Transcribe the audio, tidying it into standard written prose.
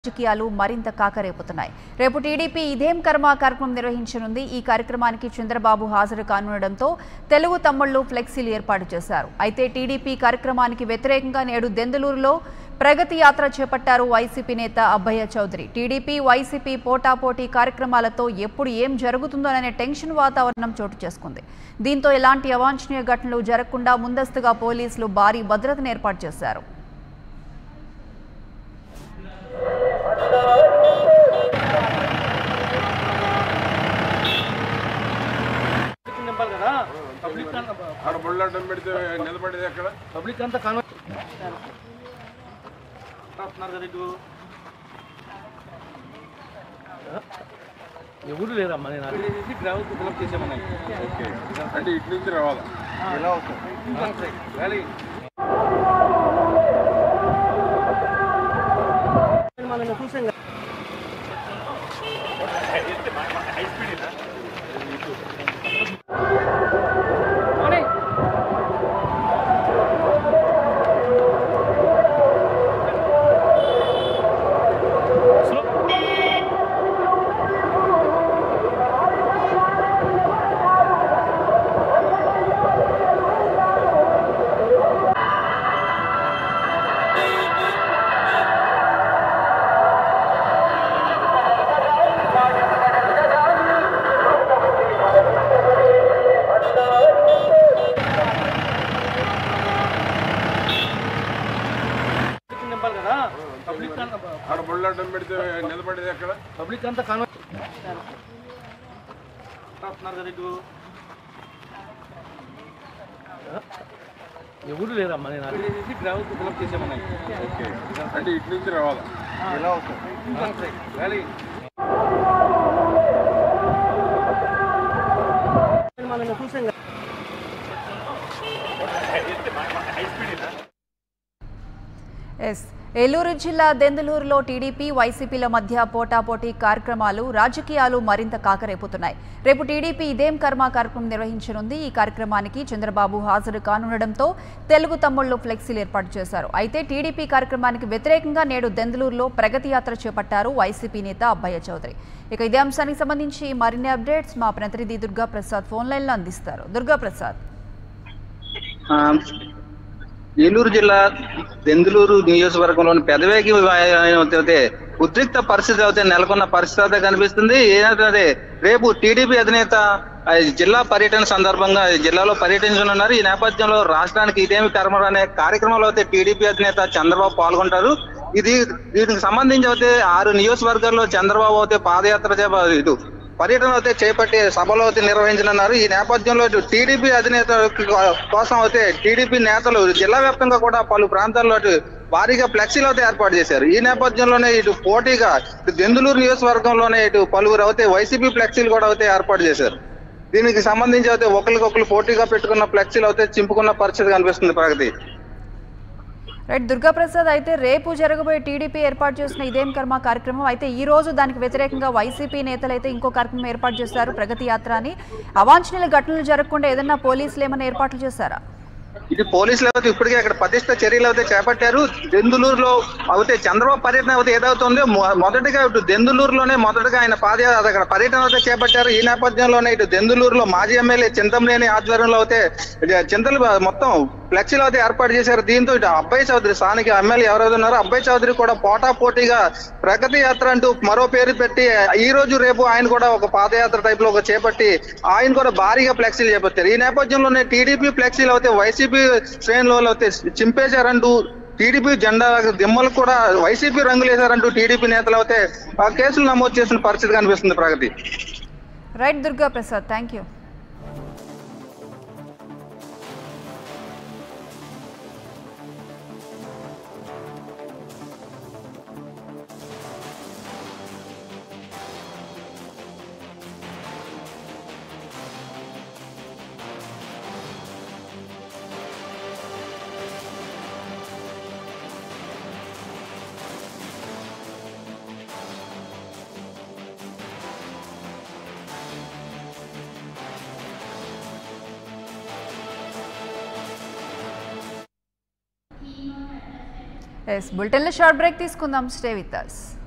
రాజకీయాలు మరింత కాకరేపుతున్నాయి. రేపు టీడీపీ ఇదేం కర్మ కార్యక్రమం నిర్వహించనుంది. ఈ కార్యక్రమానికి చంద్రబాబు హాజరు కానుండడంతో తెలుగు తమ్ముళ్లు ఫ్లెక్సీలు ఏర్పాటు చేశారు. అయితే టీడీపీ కార్యక్రమానికి వ్యతిరేకంగా నేడు దెందులూరులో ప్రగతి యాత్ర చేపట్టారు వైసీపీ నేత అబ్బయ్య చౌదరి. టీడీపీ వైసీపీ పోటాపోటీ కార్యక్రమాలతో ఎప్పుడు ఏం జరుగుతుందోననే టెన్షన్ వాతావరణం చోటు చేసుకుంది. దీంతో ఎలాంటి అవాంఛనీయ ఘటనలు జరగకుండా ముందస్తుగా పోలీసులు భారీ భద్రతను ఏర్పాటు చేశారు. పబ్లిక్ అంతా ఎవరు లేరమ్మా. నేను గ్రామకు ఫిలప్ చేసామన్నా. అంటే ఇటు నుంచి రావాలా? ఎలా అవుతుంది? మనం చూసాం. నిలబడేది ఎక్కడ పబ్లిక్ అంతా ఎవరు లేరమ్మా. నేను గ్రామకు ఫిలప్ చేసామన్నా. అంటే ఇటు నుంచి రావాలా? ఎలా అవుతుంది? మనం చూసాం. ఏలూరు జిల్లా దెందులూరులో టీడీపీ వైసీపీల మధ్య పోటాపోటీ కార్యక్రమాలు రాజకీయాలు మరింత కాకరేపుతున్నాయి. రేపు టీడీపీ ఇదేం కర్మ కార్యక్రమం నిర్వహించనుంది. ఈ కార్యక్రమానికి చంద్రబాబు హాజరు కానుండడంతో తెలుగు తమ్ముళ్లు ఫ్లెక్సీలు ఏర్పాటు చేశారు. అయితే టీడీపీ కార్యక్రమానికి వ్యతిరేకంగా నేడు దెందులూరులో ప్రగతి యాత్ర చేపట్టారు వైసీపీ నేత అబ్బయ్య చౌదరి. ఇక ఇదే అంశానికి సంబంధించి మరిన్ని అప్డేట్స్ మా ప్రతినిధి దుర్గా ప్రసాద్ ఫోన్ లైన్లో అందిస్తారు. దుర్గా ప్రసాద్. ఏలూరు జిల్లా దెందులూరు నియోజకవర్గంలోని పెదవేగి ఉద్రిక్త పరిస్థితి అయితే నెలకొన్న పరిస్థితి అయితే కనిపిస్తుంది. ఏదైతే రేపు టీడీపీ అధినేత జిల్లా పర్యటన సందర్భంగా జిల్లాలో పర్యటించనున్నారు. ఈ నేపథ్యంలో రాష్ట్రానికి ఇదేమి కర్మ అనే కార్యక్రమంలో అయితే టీడీపీ అధినేత చంద్రబాబు పాల్గొంటారు. దీనికి సంబంధించి అయితే 6 నియోజకవర్గాల్లో చంద్రబాబు అయితే పాదయాత్ర పర్యటన అయితే చేపట్టి సభలో అయితే నిర్వహించనున్నారు. ఈ నేపథ్యంలో టీడీపీ అధినేత కోసం అయితే టీడీపీ నేతలు జిల్లా వ్యాప్తంగా కూడా పలు ప్రాంతాల్లో భారీగా ఫ్లెక్సీలు అయితే ఏర్పాటు చేశారు. ఈ నేపథ్యంలోనే ఇటు పోటీగా దెందులూరు నియోజకవర్గంలోనే ఇటు పలువురు అయితే వైసీపీ ఫ్లెక్సీలు కూడా అయితే ఏర్పాటు చేశారు. దీనికి సంబంధించి అయితే ఒకరికొకరు పోటీగా పెట్టుకున్న ఫ్లెక్సీలు అయితే చింపుకున్న పరిస్థితి కనిపిస్తుంది. ప్రగతి రైట్ దుర్గా ప్రసాద్. అయితే రేపు జరగబోయే టీడీపీ ఏర్పాటు చేసిన ఇదేం కర్మ కార్యక్రమం అయితే ఈ రోజు దానికి వ్యతిరేకంగా వైసీపీ నేతలు అయితే ఇంకో కార్యక్రమం ఏర్పాటు చేశారు ప్రగతి యాత్ర అని. అవాంఛనీయ ఘటనలు జరగకుండా ఏదన్నా పోలీసులు ఏమైనా ఏర్పాట్లు చేశారా? ఇది పోలీసులు అయితే ఇప్పటికే అక్కడ పటిష్ట చర్యలు అయితే చేపట్టారు. దెందులూరులో అయితే చంద్రబాబు పర్యటన అయితే ఏదవుతుందో మొదటిగా ఇటు దెందులూరులోనే మొదటగా ఆయన అక్కడ పర్యటన అయితే చేపట్టారు. ఈ నేపథ్యంలోనే ఇటు దెందులూరులో మాజీ ఎమ్మెల్యే చింతమనేని ఆధ్వర్యంలో అయితే చింతలు మొత్తం ఫ్లెక్సీలు అయితే ఏర్పాటు చేశారు. దీంతో ఇటు అబ్బయ్య చౌదరి స్థానిక ఎమ్మెల్యే ఎవరైతే ఉన్నారో అబ్బయ్య చౌదరి కూడా పోటాపోటీగా ప్రగతి యాత్ర అంటూ మరో పేరు పెట్టి ఈ రోజు రేపు ఆయన కూడా ఒక పాదయాత్ర టైప్ లో చేపట్టి ఆయన కూడా భారీగా ఫ్లెక్సీలు చేపట్టారు. ఈ నేపథ్యంలోనే టీడీపీ ఫ్లెక్సీలు అయితే వైసీపీ శ్రేణుల అయితే చింపేశారంటూ టీడీపీ జెండా దిమ్మలకు కూడా వైసీపీ రంగులు వేశారంటూ టీడీపీ నేతలు అయితే ఆ కేసులు నమోదు చేసిన పరిస్థితి కనిపిస్తుంది. Pragati. Right Durga Prasad, thank you. Yes, bulletin lo short break తీసుకుందాం. Stay with us.